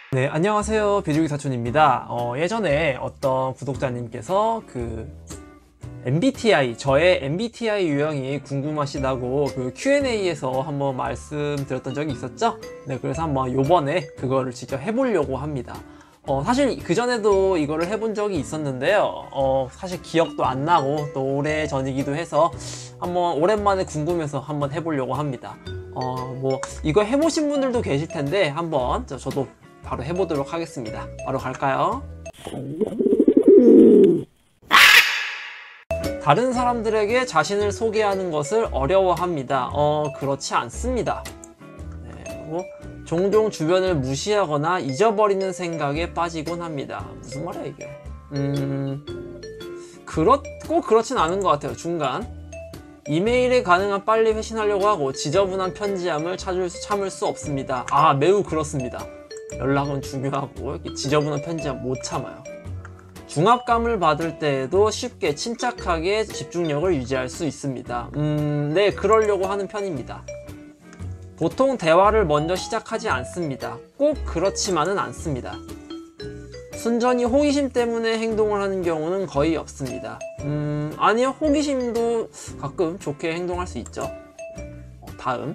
네, 안녕하세요. 비둘기 사촌입니다. 예전에 어떤 구독자님께서 저의 MBTI 유형이 궁금하시다고 Q&A에서 한번 말씀드렸던 적이 있었죠? 네, 그래서 한번 요번에 그거를 직접 해보려고 합니다. 사실 그전에도 이거를 해본 적이 있었는데요. 사실 기억도 안 나고 또 오래 전이기도 해서 한번 오랜만에 궁금해서 한번 해보려고 합니다. 이거 해보신 분들도 계실 텐데 한번 저도 바로 해보도록 하겠습니다. 바로 갈까요? 다른 사람들에게 자신을 소개하는 것을 어려워합니다. 그렇지 않습니다. 네, 그리고 종종 주변을 무시하거나 잊어버리는 생각에 빠지곤 합니다. 무슨 말이야 이게? 꼭 그렇진 않은 것 같아요. 중간. 이메일에 가능한 빨리 회신하려고 하고 지저분한 편지함을 참을 수 없습니다. 매우 그렇습니다. 연락은 중요하고 이렇게 지저분한 편지함 못 참아요. 중압감을 받을 때에도 쉽게 침착하게 집중력을 유지할 수 있습니다. 네, 그러려고 하는 편입니다. 보통 대화를 먼저 시작하지 않습니다. 꼭 그렇지만은 않습니다. 순전히 호기심 때문에 행동을 하는 경우는 거의 없습니다. 아니요, 호기심도 가끔 좋게 행동할 수 있죠. 다음.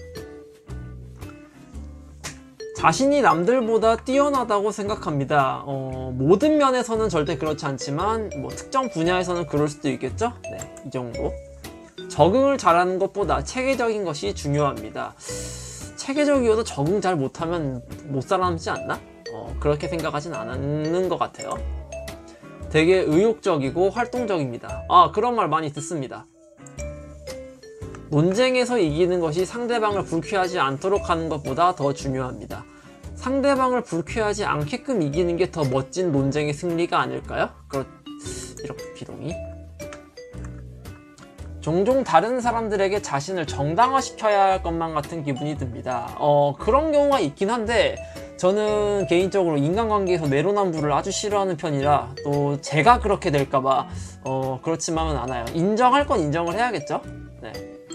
자신이 남들보다 뛰어나다고 생각합니다. 모든 면에서는 절대 그렇지 않지만 특정 분야에서는 그럴 수도 있겠죠? 네, 이 정도. 적응을 잘하는 것보다 체계적인 것이 중요합니다. 체계적이어도 적응 잘 못하면 못 살아남지 않나? 그렇게 생각하진 않는 것 같아요. 되게 의욕적이고 활동적입니다. 그런 말 많이 듣습니다. 논쟁에서 이기는 것이 상대방을 불쾌하지 않도록 하는 것보다 더 중요합니다. 상대방을 불쾌하지 않게끔 이기는 게 더 멋진 논쟁의 승리가 아닐까요? 이렇게 비동의. 종종 다른 사람들에게 자신을 정당화시켜야 할 것만 같은 기분이 듭니다. 그런 경우가 있긴 한데 저는 개인적으로 인간관계에서 내로남불을 아주 싫어하는 편이라 또 제가 그렇게 될까봐 그렇지만은 않아요. 인정할 건 인정을 해야겠죠? 네.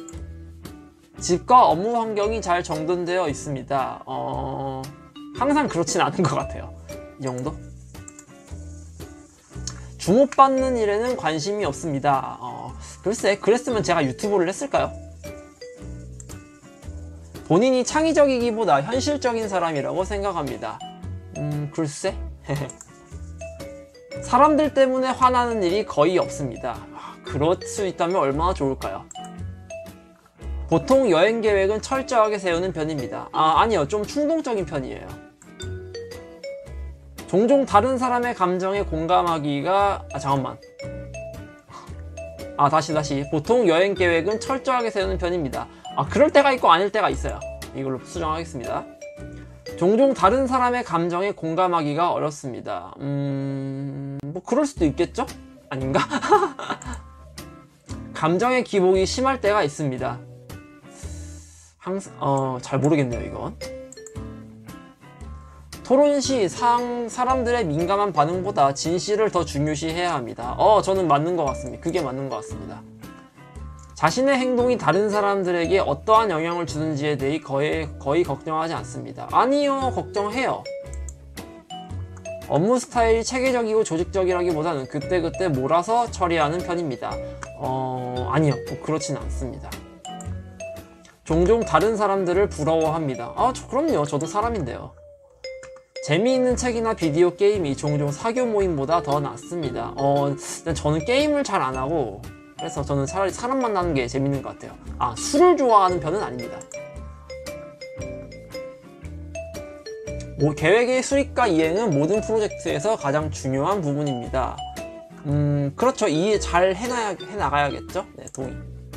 집과 업무 환경이 잘 정돈되어 있습니다. 항상 그렇진 않은 것 같아요. 이 정도? 주목받는 일에는 관심이 없습니다. 글쎄, 그랬으면 제가 유튜브를 했을까요? 본인이 창의적이기보다 현실적인 사람이라고 생각합니다. 글쎄? 사람들 때문에 화나는 일이 거의 없습니다. 그럴 수 있다면 얼마나 좋을까요? 보통 여행 계획은 철저하게 세우는 편입니다. 아니요, 좀 충동적인 편이에요. 종종 다른 사람의 감정에 공감하기가 다시. 보통 여행 계획은 철저하게 세우는 편입니다. 그럴 때가 있고 아닐 때가 있어요. 이걸로 수정하겠습니다. 종종 다른 사람의 감정에 공감하기가 어렵습니다. 그럴 수도 있겠죠? 아닌가? 감정의 기복이 심할 때가 있습니다. 잘 모르겠네요, 이건. 토론 시 사람들의 민감한 반응보다 진실을 더 중요시해야 합니다. 저는 맞는 것 같습니다. 그게 맞는 것 같습니다. 자신의 행동이 다른 사람들에게 어떠한 영향을 주는지에 대해 거의 걱정하지 않습니다. 아니요, 걱정해요. 업무 스타일이 체계적이고 조직적이라기보다는 그때그때 몰아서 처리하는 편입니다. 아니요, 그렇진 않습니다. 종종 다른 사람들을 부러워합니다. 그럼요, 저도 사람인데요. 재미있는 책이나 비디오 게임이 종종 사교 모임보다 더 낫습니다. 저는 게임을 잘 안 하고 그래서 저는 차라리 사람 만나는 게 재밌는 것 같아요. 술을 좋아하는 편은 아닙니다. 계획의 수립과 이행은 모든 프로젝트에서 가장 중요한 부분입니다. 그렇죠. 이해 잘 해나가야겠죠? 네, 동의.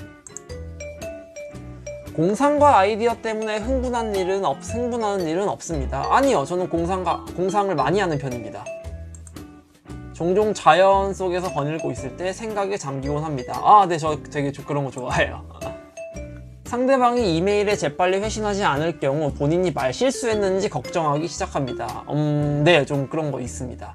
공상과 아이디어 때문에 흥분하는 일은 없습니다. 아니요, 저는 공상을 많이 하는 편입니다. 종종 자연 속에서 거닐고 있을 때 생각에 잠기곤 합니다. 네, 저 되게 그런 거 좋아해요. 상대방이 이메일에 재빨리 회신하지 않을 경우 본인이 말 실수했는지 걱정하기 시작합니다. 네, 좀 그런 거 있습니다.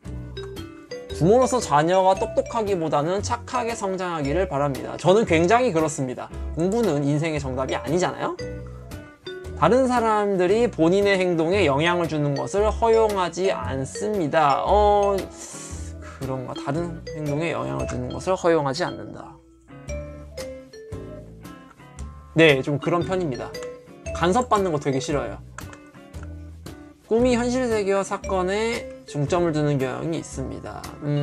부모로서 자녀가 똑똑하기보다는 착하게 성장하기를 바랍니다. 저는 굉장히 그렇습니다. 공부는 인생의 정답이 아니잖아요? 다른 사람들이 본인의 행동에 영향을 주는 것을 허용하지 않습니다. 그런가? 다른 행동에 영향을 주는 것을 허용하지 않는다. 네, 좀 그런 편입니다. 간섭받는 거 되게 싫어요. 꿈이 현실 세계와 사건에 중점을 두는 경향이 있습니다.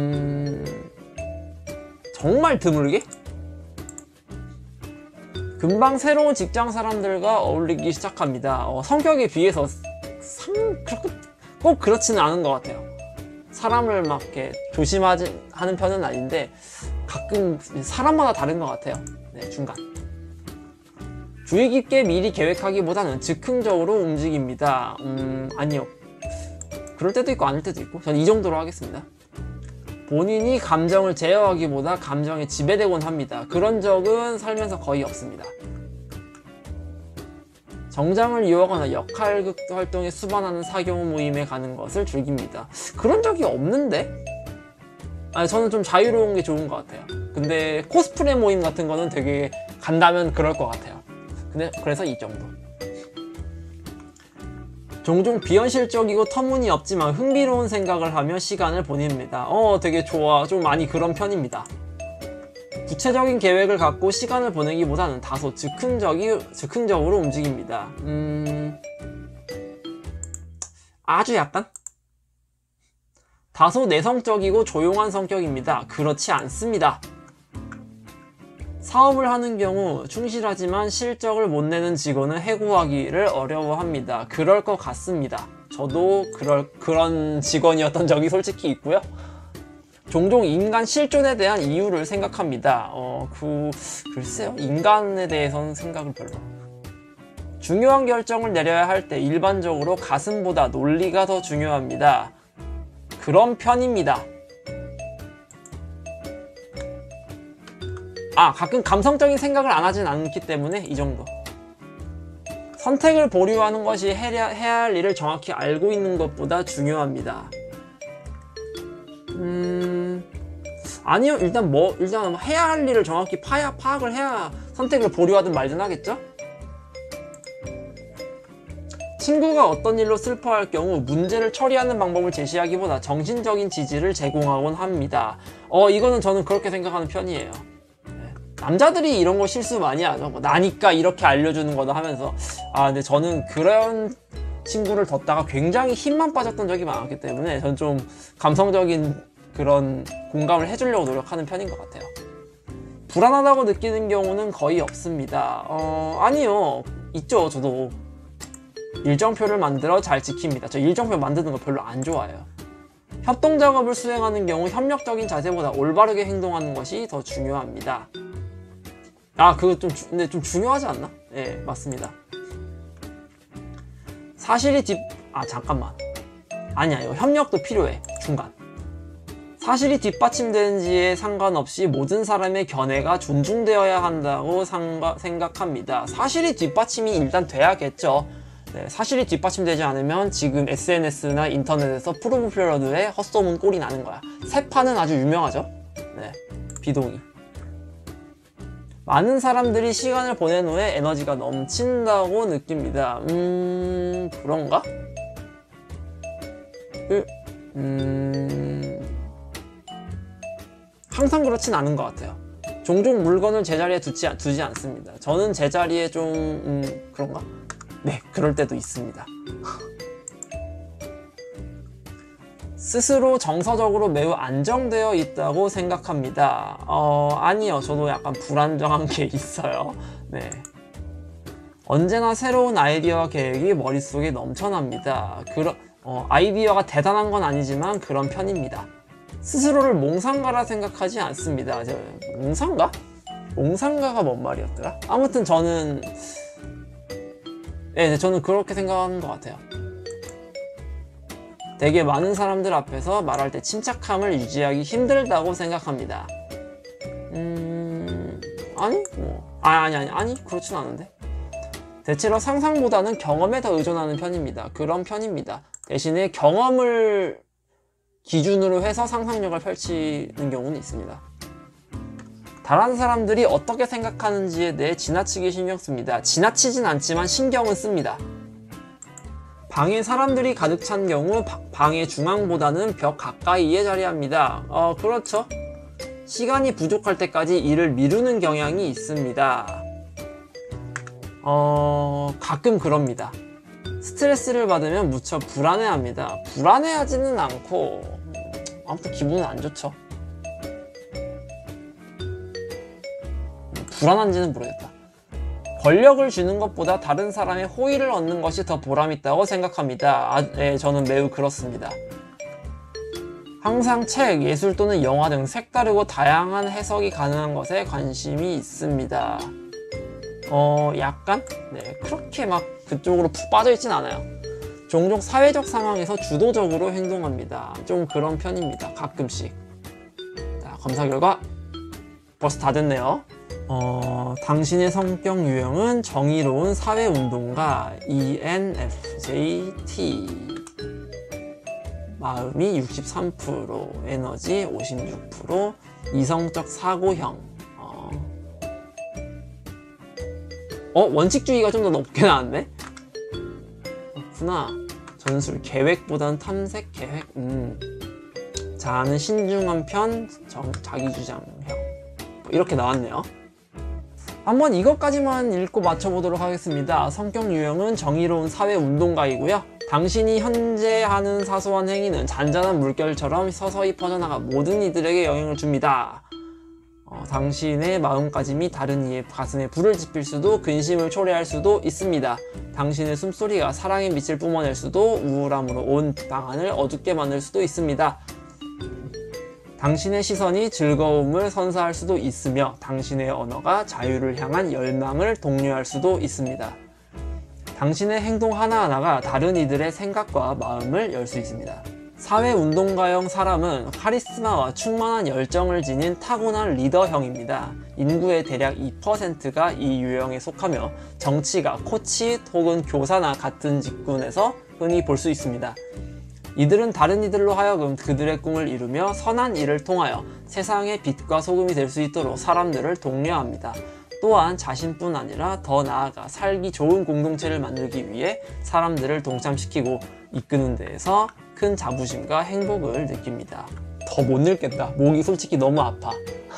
정말 드물게? 금방 새로운 직장 사람들과 어울리기 시작합니다. 성격에 비해서 꼭 그렇지는 않은 것 같아요. 사람을 막 이렇게 조심하는 편은 아닌데 가끔 사람마다 다른 것 같아요. 네, 중간. 주의 깊게 미리 계획하기보다는 즉흥적으로 움직입니다. 아니요. 그럴 때도 있고 아닐 때도 있고 전 이 정도로 하겠습니다. 본인이 감정을 제어하기보다 감정에 지배되곤 합니다. 그런 적은 살면서 거의 없습니다. 정장을 이용하거나 역할 활동에 수반하는 사교 모임에 가는 것을 즐깁니다. 그런 적이 없는데? 아니, 저는 좀 자유로운 게 좋은 것 같아요. 근데 코스프레 모임 같은 거는 되게 간다면 그럴 것 같아요. 근데 그래서 이 정도. 종종 비현실적이고 터무니없지만 흥미로운 생각을 하며 시간을 보냅니다. 되게 좋아. 좀 많이 그런 편입니다. 구체적인 계획을 갖고 시간을 보내기보다는 다소 즉흥적으로 움직입니다. 아주 약간? 다소 내성적이고 조용한 성격입니다. 그렇지 않습니다. 사업을 하는 경우 충실하지만 실적을 못 내는 직원은 해고하기를 어려워합니다. 그럴 것 같습니다. 저도 그런 직원이었던 적이 솔직히 있고요. 종종 인간 실존에 대한 이유를 생각합니다. 글쎄요. 인간에 대해서는 생각을 별로. 중요한 결정을 내려야 할 때 일반적으로 가슴보다 논리가 더 중요합니다. 그런 편입니다. 가끔 감성적인 생각을 안 하진 않기 때문에 이 정도. 선택을 보류하는 것이 해야 할 일을 정확히 알고 있는 것보다 중요합니다. 아니요. 일단 해야 할 일을 정확히 파악을 해야 선택을 보류하든 말든 하겠죠? 친구가 어떤 일로 슬퍼할 경우 문제를 처리하는 방법을 제시하기보다 정신적인 지지를 제공하곤 합니다. 이거는 저는 그렇게 생각하는 편이에요. 남자들이 이런 거 실수 많이 하죠. 나니까 이렇게 알려주는 거다 하면서. 근데 저는 그런 친구를 뒀다가 굉장히 힘만 빠졌던 적이 많았기 때문에 저는 좀 감성적인 그런 공감을 해주려고 노력하는 편인 것 같아요. 불안하다고 느끼는 경우는 거의 없습니다. 아니요. 있죠. 저도 일정표를 만들어 잘 지킵니다. 저 일정표 만드는 거 별로 안 좋아해요. 협동 작업을 수행하는 경우 협력적인 자세보다 올바르게 행동하는 것이 더 중요합니다. 그거 근데 좀 중요하지 않나? 네, 맞습니다. 잠깐만. 아니야, 이거 협력도 필요해. 중간. 사실이 뒷받침되는지에 상관없이 모든 사람의 견해가 존중되어야 한다고 생각합니다. 사실이 뒷받침이 일단 돼야겠죠. 네, 사실이 뒷받침되지 않으면 지금 SNS나 인터넷에서 프로브필러들의 헛소문 꼴이 나는 거야. 세파는 아주 유명하죠. 네, 비동의. 많은 사람들이 시간을 보낸 후에 에너지가 넘친다고 느낍니다. 그런가? 항상 그렇진 않은 것 같아요. 종종 물건을 제자리에 두지 않습니다. 저는 제자리에 좀 그런가? 네, 그럴 때도 있습니다. 스스로 정서적으로 매우 안정되어 있다고 생각합니다. 아니요. 저도 약간 불안정한 게 있어요. 네. 언제나 새로운 아이디어와 계획이 머릿속에 넘쳐납니다. 아이디어가 대단한 건 아니지만 그런 편입니다. 스스로를 몽상가라 생각하지 않습니다. 몽상가? 몽상가가 뭔 말이었더라? 아무튼 저는 그렇게 생각하는 것 같아요. 되게 많은 사람들 앞에서 말할 때 침착함을 유지하기 힘들다고 생각합니다. 아니, 그렇진 않은데. 대체로 상상보다는 경험에 더 의존하는 편입니다. 그런 편입니다. 대신에 경험을 기준으로 해서 상상력을 펼치는 경우는 있습니다. 다른 사람들이 어떻게 생각하는지에 대해 지나치게 신경 씁니다. 지나치진 않지만 신경은 씁니다. 방에 사람들이 가득 찬 경우 방의 중앙보다는 벽 가까이에 자리합니다. 그렇죠. 시간이 부족할 때까지 일을 미루는 경향이 있습니다. 가끔 그럽니다. 스트레스를 받으면 무척 불안해합니다. 불안해하지는 않고 아무튼 기분은 안 좋죠. 불안한지는 모르겠다. 권력을 주는 것보다 다른 사람의 호의를 얻는 것이 더 보람있다고 생각합니다. 네, 저는 매우 그렇습니다. 항상 책, 예술 또는 영화 등 색다르고 다양한 해석이 가능한 것에 관심이 있습니다. 약간? 네, 그렇게 막 그쪽으로 푹 빠져있진 않아요. 종종 사회적 상황에서 주도적으로 행동합니다. 좀 그런 편입니다. 가끔씩. 자, 검사 결과 벌써 다 됐네요. 당신의 성격 유형은 정의로운 사회운동가 ENFJT. 마음이 63%, 에너지 56%, 이성적 사고형. 원칙주의가 좀 더 높게 나왔네? 그렇구나. 전술, 계획보다는 탐색, 계획. 자아는 신중한 편, 자기주장형. 이렇게 나왔네요. 한번 이것까지만 읽고 맞춰보도록 하겠습니다. 성격 유형은 정의로운 사회운동가이고요. 당신이 현재 하는 사소한 행위는 잔잔한 물결처럼 서서히 퍼져나가 모든 이들에게 영향을 줍니다. 당신의 마음가짐이 다른 이의 가슴에 불을 지필 수도 근심을 초래할 수도 있습니다. 당신의 숨소리가 사랑의 빛을 뿜어낼 수도 우울함으로 온 방안을 어둡게 만들 수도 있습니다. 당신의 시선이 즐거움을 선사할 수도 있으며 당신의 언어가 자유를 향한 열망을 독려할 수도 있습니다. 당신의 행동 하나하나가 다른 이들의 생각과 마음을 열 수 있습니다. 사회운동가형 사람은 카리스마와 충만한 열정을 지닌 타고난 리더형입니다. 인구의 대략 2%가 이 유형에 속하며 정치가 코치 혹은 교사나 같은 직군에서 흔히 볼 수 있습니다. 이들은 다른 이들로 하여금 그들의 꿈을 이루며 선한 일을 통하여 세상의 빛과 소금이 될 수 있도록 사람들을 독려합니다. 또한 자신뿐 아니라 더 나아가 살기 좋은 공동체를 만들기 위해 사람들을 동참시키고 이끄는 데에서 큰 자부심과 행복을 느낍니다. 더 못 읽겠다. 목이 솔직히 너무 아파.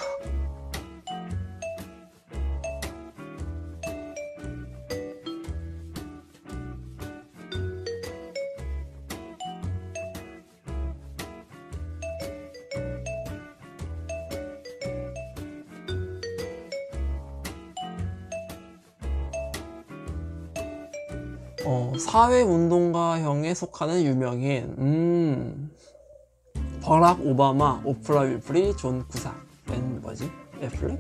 사회운동가형에 속하는 유명인 버락 오바마, 오프라 윈프리, 존 쿠삭, 뭐지? 애플렉?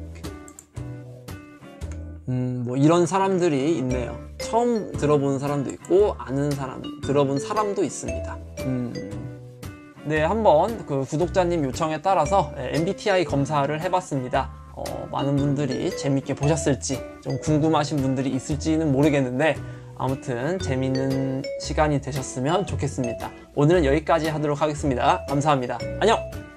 뭐 이런 사람들이 있네요. 처음 들어본 사람도 있고 아는 사람, 들어본 사람도 있습니다. 네, 한번 그 구독자님 요청에 따라서 MBTI 검사를 해봤습니다. 많은 분들이 재밌게 보셨을지 좀 궁금하신 분들이 있을지는 모르겠는데 아무튼 재밌는 시간이 되셨으면 좋겠습니다. 오늘은 여기까지 하도록 하겠습니다. 감사합니다. 안녕!